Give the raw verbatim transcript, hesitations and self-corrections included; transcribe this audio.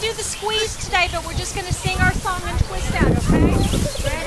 do the squeeze today, but we're just going to sing our song and twist out, okay? Ready?